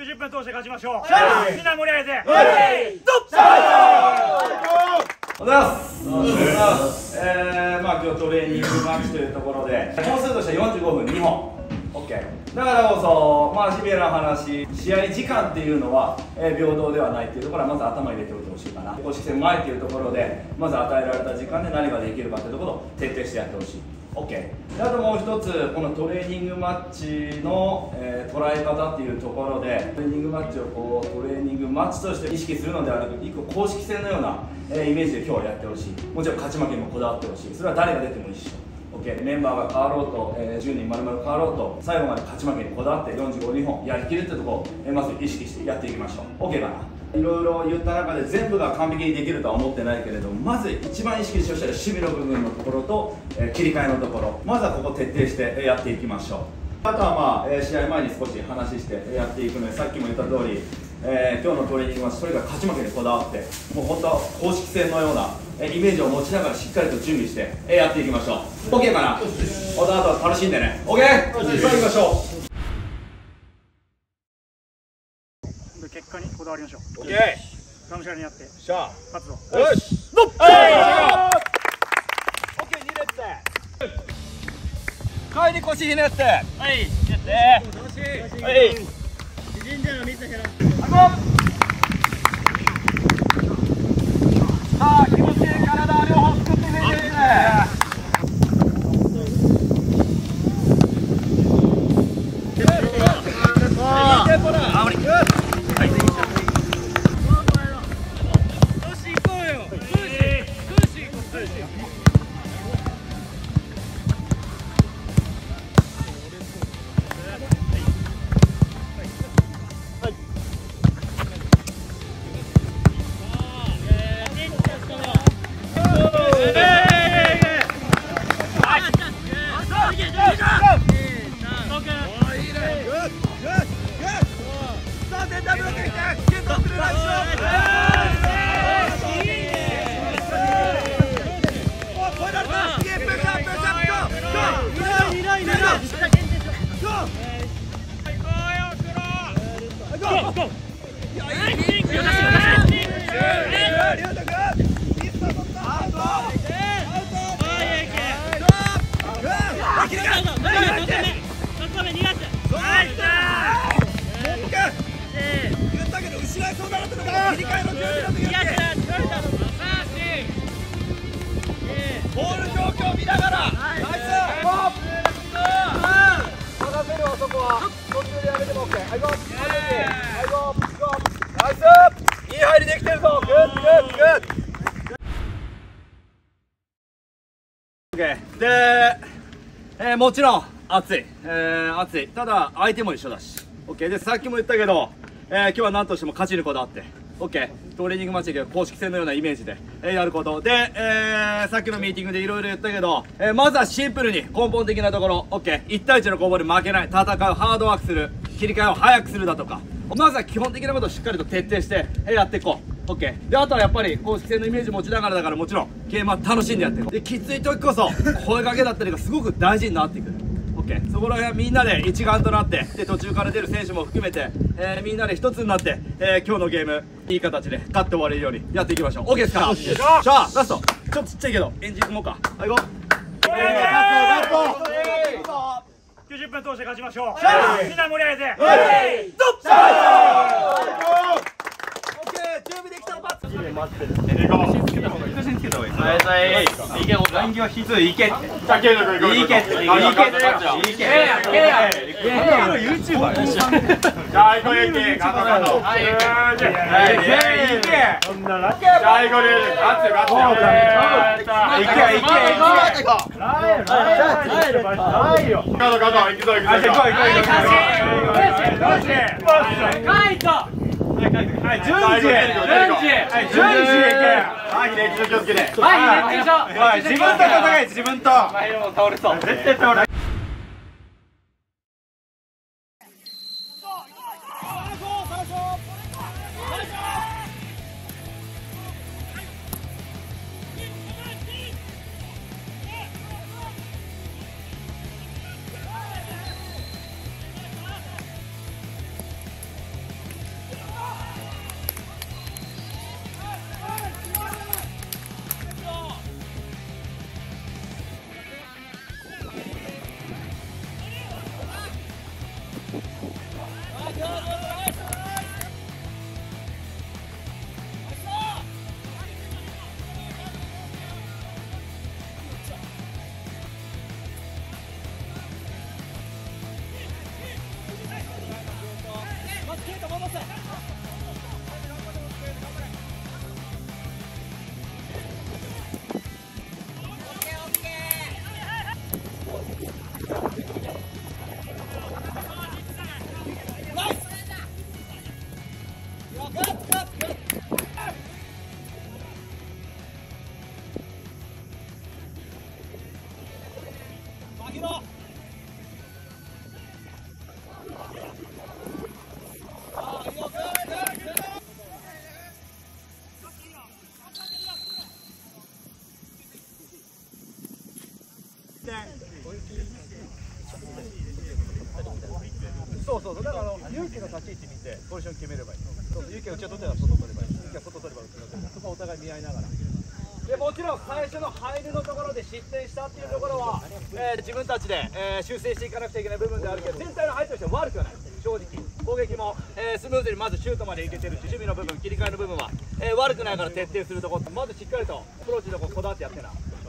90分通して勝ちましょう。みんな盛り上げて。 おはようございます。今日トレーニングマッチというところで本数としては45分2本 OK だからこそ、シビアな話、試合時間っていうのは、平等ではないっていうところはまず頭に入れておいてほしいかな。公式戦前っていうところでまず与えられた時間で何ができるかっていうところを徹底してやってほしい。OK であともう一つ、このトレーニングマッチの、捉え方っていうところでトレーニングマッチをトレーニングマッチとして意識するのではなく、一個公式戦のような、イメージで今日はやってほしい。もちろん勝ち負けにもこだわってほしい。それは誰が出ても一緒。OK メンバーが変わろうと、10人丸々変わろうと、最後まで勝ち負けにこだわって45、2本やりきるってところを、まず意識してやっていきましょう。 OK かな。いろいろ言った中で全部が完璧にできるとは思ってないけれども、まず一番意識してほしい守備の部分のところと、切り替えのところ、まずはここ徹底してやっていきましょう。あとは試合前に少し話してやっていくので、さっきも言った通り、今日のトレーニングはそれが勝ち負けにこだわって、もう本当は公式戦のようなイメージを持ちながらしっかりと準備してやっていきましょう。 OK かな。あとは楽しんでね。 OK さあ行きましょう。 結果にこだわりましょう。 OK がむしゃらにやってしゃ勝つぞ。 よし OK 2列帰り腰ひねって、はいひねってはい神社の水減らしてさあ気持ちいい体両方作っていくね。ボール状況見ながらナイス任せるわ。そこは途中でやめても OK。 はいゴーはいゴーナイスいい入りできてるぞ。グッグッグッ OK で、もちろん暑い、暑い。ただ相手も一緒だし OK で、さっきも言ったけど、今日は何としても勝ちにこだわって OK トレーニングマッチで公式戦のようなイメージで、やることで、さっきのミーティングでいろいろ言ったけど、まずはシンプルに根本的なところ OK1 対1の攻防で負けない、戦う、ハードワークする、切り替えを早くするだとか、まずは基本的なことをしっかりと徹底して、やっていこう。OK で、あとはやっぱり公式戦のイメージ持ちながらだから、もちろんゲームは楽しんでやっていこう。で、きつい時こそ声かけだったりがすごく大事になってくる。OK そこら辺みんなで一丸となって、で途中から出る選手も含めて、みんなで一つになって、今日のゲームいい形で勝って終われるようにやっていきましょう。 OK ですか。じゃあラストちょっとちっちゃいけどエンジン組もうか。はいゴー 90分通して勝ちましょう。みんな盛り上げて。 準備できたらバッツ。 いけ、ライン際ひずい、いけって。じゃあ、ケイト君行こう。いけって。いけって。いけ。YouTuber やし。じゃあ、行こう、ゆき。ガトガト。はい、いけ。いけ。そんなラッキー。じゃあ、行こう、ゆき。ガッツよ、ガッツよ。いけ、いけ。ないよ。ガトガト、行くぞ、行くぞ。行こう、行こう、行こう。はい、順次はい、ね、気をつけて。はい、自分と戦え、自分と。倒れそう。絶対倒れ。 そうそう、だから勇気の立ち位置見てポジション決めればいい。そうそう、勇気が内を取ってたら外取ればいい。勇気が外取れば内を取ればいい。そこはお互い見合いながら。でもちろん最初の入るのところで失点したっていうところは、自分たちで、修正していかなくちゃいけない部分であるけど、全体の入りとしては悪くはない。正直攻撃も、スムーズにまずシュートまでいけてるし、守備の部分、切り替えの部分は、悪くないから徹底するところ、まずしっかりとアプローチのところこだわってやってな。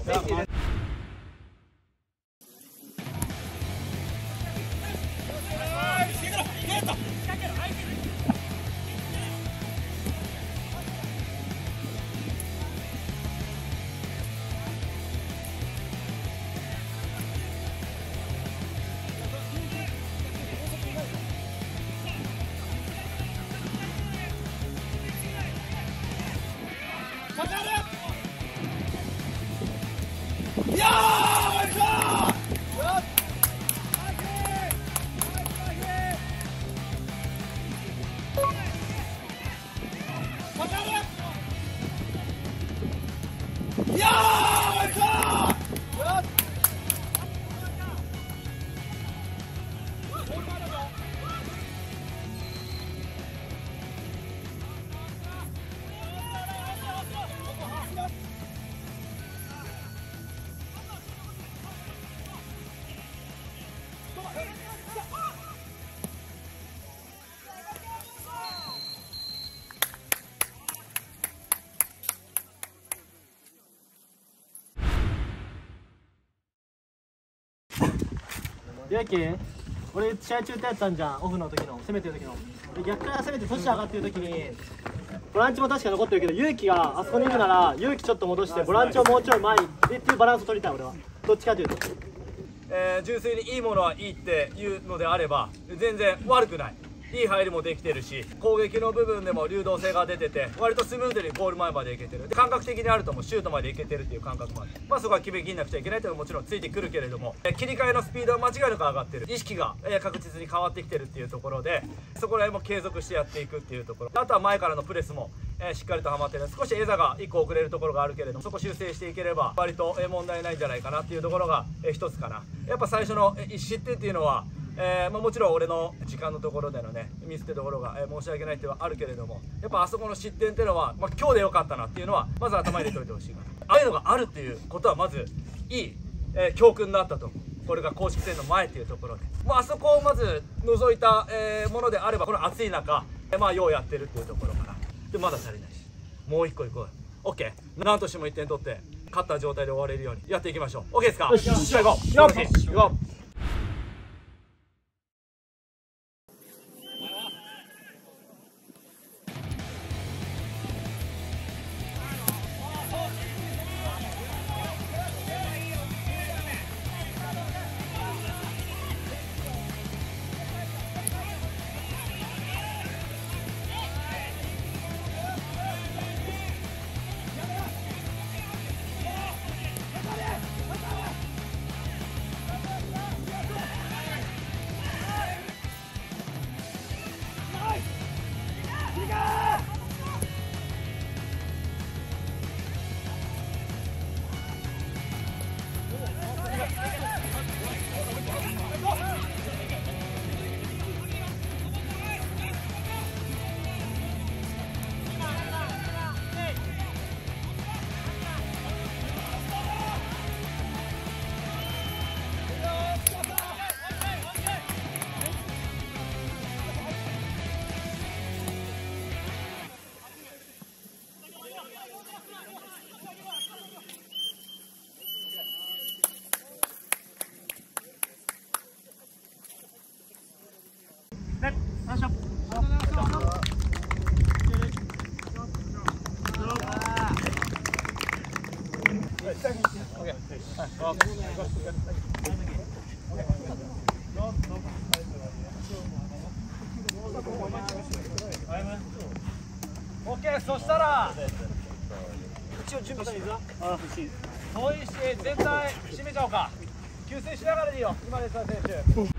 やけ俺試合中ってやったんじゃん、オフの時の攻めてる時ので、逆から攻めて年上がってる時にボランチも確かに残ってるけど、勇気があそこにいるなら勇気ちょっと戻してボランチをもうちょい前にっていうバランスを取りたい。俺はどっちかというと、 純粋にいいものはいいっていうのであれば全然悪くない。いい入りもできてるし、攻撃の部分でも流動性が出てて割とスムーズにゴール前までいけてる。で感覚的にあるともシュートまでいけてるっていう感覚もある。まあそこは決めきんなくちゃいけないというのはもちろんついてくるけれども、切り替えのスピードは間違いなく上がってる。意識が確実に変わってきてるっていうところで、そこら辺も継続してやっていくっていうところ、あとは前からのプレスもしっかりとはまってる。少しエザが1個遅れるところがあるけれども、そこ修正していければ割と問題ないんじゃないかなっていうところが一つかな。やっぱ最初の1失点っていうのはもちろん俺の時間のところでのねミスってところが、申し訳ないっていうのはあるけれども、やっぱあそこの失点っていうのは、今日でよかったなっていうのはまず頭に入れておいてほしいかな。ああいうのがあるっていうことはまずいい、教訓になったと思う。これが公式戦の前っていうところで、あそこをまず除いた、ものであればこの暑い中、ようやってるっていうところかな。でまだ足りないし、もう1個いこう。 OK、 何としても1点取って勝った状態で終われるようにやっていきましょう。 OK ですか。よし、じゃあ行こう。よし、行こう。 そしたら一応準備していいぞ。 遠いし全体締めちゃおうか。給水しながらでいいよ。今です選手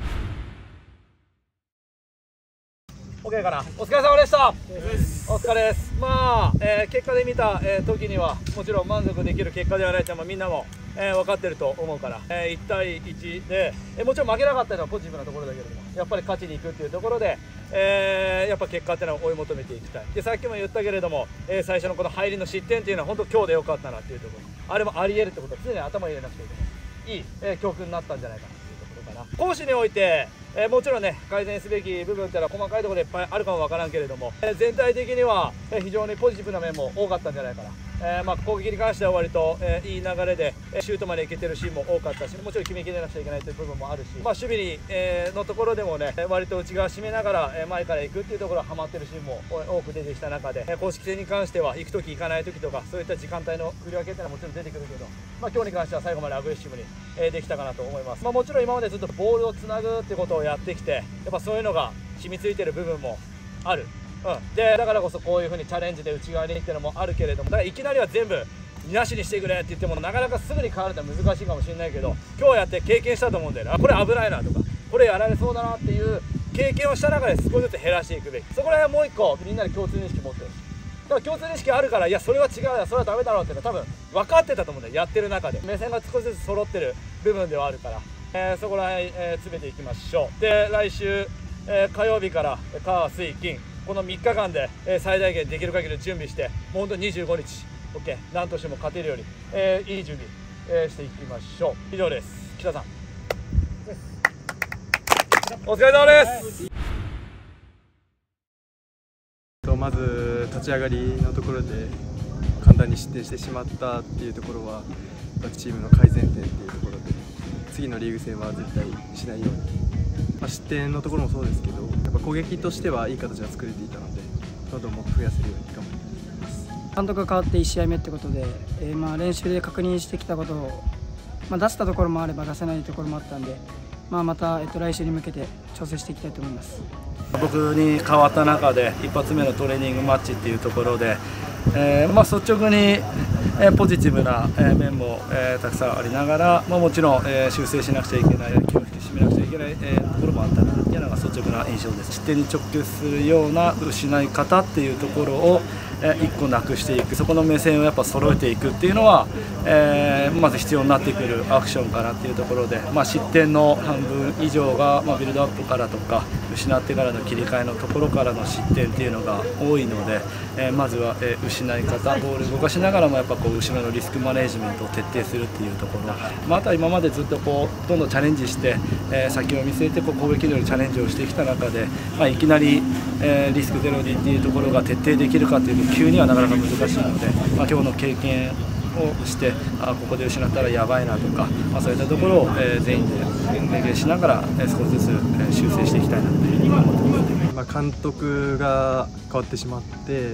OK かな。お疲れ様でした。お疲れです。まあ、結果で見た、時にはもちろん満足できる結果ではないって、みんなも、分かってると思うから、1対1で、もちろん負けなかったのはポジティブなところだけれども、やっぱり勝ちにいくっていうところで、やっぱ結果っていうのを追い求めていきたい。でさっきも言ったけれども、最初のこの入りの失点っていうのは本当今日でよかったなっていうところ、あれもありえるってことは常に頭に入れなくていいと思う。いい、教訓になったんじゃないかなっていうところかな。攻守においてもちろんね改善すべき部分っていうのは細かいところでいっぱいあるかもわからんけれども、全体的には非常にポジティブな面も多かったんじゃないかな。攻撃に関しては割といい流れでシュートまでいけてるシーンも多かったし、もちろん決めきれなくちゃいけないという部分もあるし、守備にのところでもね割と内側締めながら前から行くっていうところはハマってるシーンも多く出てきた中で、公式戦に関しては行く時行かない時とかそういった時間帯の振り分けっていうのはもちろん出てくるけど、今日に関しては最後までアグレッシブにできたかなと思います。もちろん今までずっとボールをつなぐってことをやってきて、やっぱそういうのが染みついてる部分もある。でだからこそこういう風にチャレンジで内側にっていうのもあるけれども、だからいきなりは全部なしにしてくれって言ってもなかなかすぐに変わるのは難しいかもしれないけど、今日やって経験したと思うんだよな。これ危ないなとかこれやられそうだなっていう経験をした中で少しずつ減らしていくべき、そこら辺はもう一個みんなで共通認識持ってるし、だから共通認識あるから、いやそれは違うよそれはダメだろうっていうのは多分分かってたと思うんだよ。やってる中で目線が少しずつ揃ってる部分ではあるから、そこら辺、詰めていきましょう。で来週、火曜日から火水金この3日間で、最大限できる限り準備して、もう本当に25日 OK 何としても勝てるように、いい準備、していきましょう。以上です。北さんお疲れ様です。 まず立ち上がりのところで簡単に失点してしまったっていうところはチームの改善点っていうところで、次のリーグ戦は絶対しないように、失点のところもそうですけど、やっぱ攻撃としてはいい形が作れていたので、どんどんもっと増やせるように頑張りたいと思います。 監督が変わって1試合目ってことで、練習で確認してきたことを、出せたところもあれば出せないところもあったんで、また、来週に向けて調整していきたいと思います。 僕に変わった中で一発目のトレーニングマッチっていうところで、率直にポジティブな面もたくさんありながら、もちろん修正しなくちゃいけない、気を引き締めなくちゃいけないところもあったなっていうのが率直な印象です。失点に直結するような失い方っていうところを1個なくしていく、そこの目線をやっぱ揃えていくっていうのは、まず必要になってくるアクションかなっていうところで、失点の半分以上が、ビルドアップからとか失ってからの切り替えのところからの失点っていうのが多いので、まずは失い方、ボール動かしながらもやっぱこう後ろのリスクマネジメントを徹底するっていうところ、あとは今までずっとこうどんどんチャレンジして、先を見据えてこう攻撃のチャレンジをしてきた中で、いきなり、リスクゼロにっていうところが徹底できるかというと急にはなかなか難しいので、今日の経験をしてここで失ったらやばいなとか、そういったところを、全員で連携しながら、少しずつ、修正していきたいなというふうに思ってます。 監督が変わってしまって、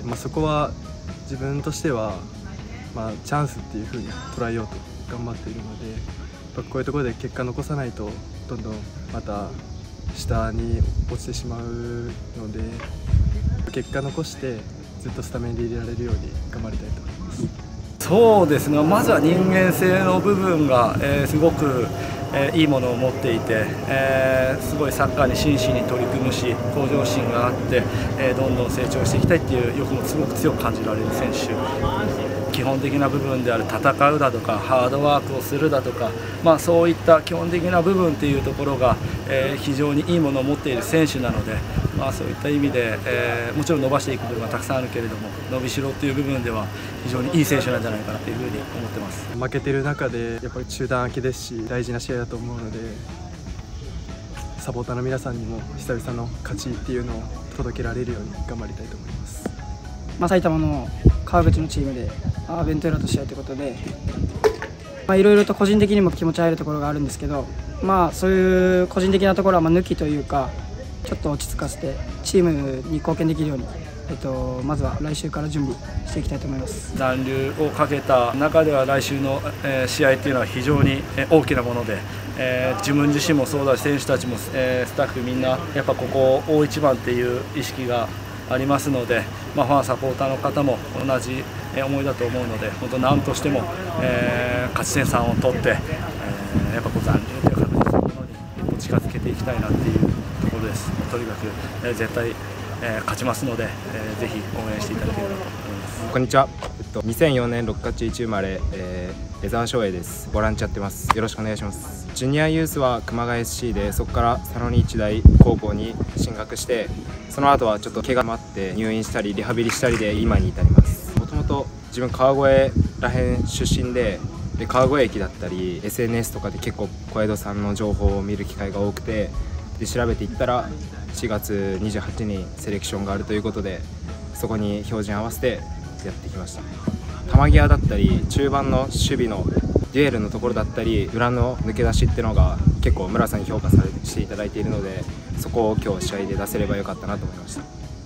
そこは自分としては、チャンスっていうふうに捉えようと頑張っているので、こういうところで結果残さないとどんどんまた下に落ちてしまうので、結果残してずっとスタメンで入れられるように頑張りたいと思います。 そうですね、まずは人間性の部分が、すごく、いいものを持っていて、すごいサッカーに真摯に取り組むし向上心があって、どんどん成長していきたいっていう欲もすごく強く感じられる選手、基本的な部分である戦うだとかハードワークをするだとか、そういった基本的な部分っていうところが、非常にいいものを持っている選手なので、そういった意味で、もちろん伸ばしていく部分がたくさんあるけれども、伸びしろっていう部分では非常にいい選手なんじゃないかなというふうに思ってます。 負けてる中でやっぱり中断明けですし、大事な試合だと思うので、サポーターの皆さんにも久々の勝ちっていうのを届けられるように頑張りたいと思います。 埼玉の川口のチームでベントゥエラと試合ということで、いろいろと個人的にも気持ち入るところがあるんですけど、そういう個人的なところは抜きというか、ちょっと落ち着かせてチームに貢献できるように、まずは来週から準備していきたいと思います。 残留をかけた中では来週の試合っていうのは非常に大きなもので、自分自身もそうだし選手たちもスタッフみんなやっぱここ大一番っていう意識がありますので、ファンサポーターの方も同じ思いだと思うので、本当何としても、勝ち点3を取って、やっぱ残留という確実なものに一歩近づけていきたいなっていうところです。とにかく、絶対、勝ちますので、ぜひ応援していただければと思います。 こんにちは。2004年6月1生まれ、江沢翔英です。ボランチやってます。よろしくお願いします。ジュニアユースは熊谷 SC で、そこから佐野日大高校に進学して、その後はちょっと怪我もあって入院したりリハビリしたりで今に至ります。もともと自分川越らへん出身で、川越駅だったり SNS とかで結構小江戸さんの情報を見る機会が多くて、で調べていったら4月28日にセレクションがあるということで、そこに標準合わせてやってきました。球際だったり中盤の守備のデュエルのところだったり裏の抜け出しっていうのが結構村さんに評価していただいているので、そこを今日試合で出せればよかったなと思いました。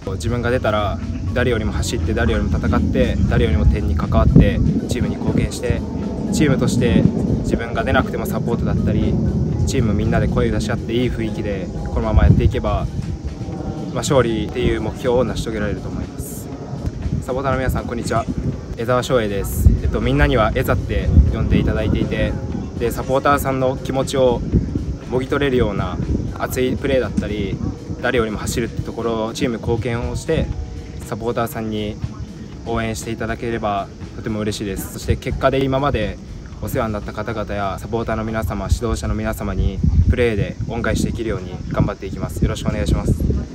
自分が出たら誰よりも走って誰よりも戦って誰よりも点に関わってチームに貢献して、チームとして自分が出なくてもサポートだったりチームみんなで声を出し合っていい雰囲気でこのままやっていけば、勝利っていう目標を成し遂げられると思います。サポーターの皆さん、こんにちは。江沢翔英です。みんなには江座って呼んでいただいていて、でサポーターさんの気持ちをもぎ取れるような熱いプレーだったり誰よりも走るってところをチーム貢献をしてサポーターさんに応援していただければとても嬉しいです。そして結果で今までお世話になった方々やサポーターの皆様、指導者の皆様にプレーで恩返しできるように頑張っていきます。よろしくお願いします。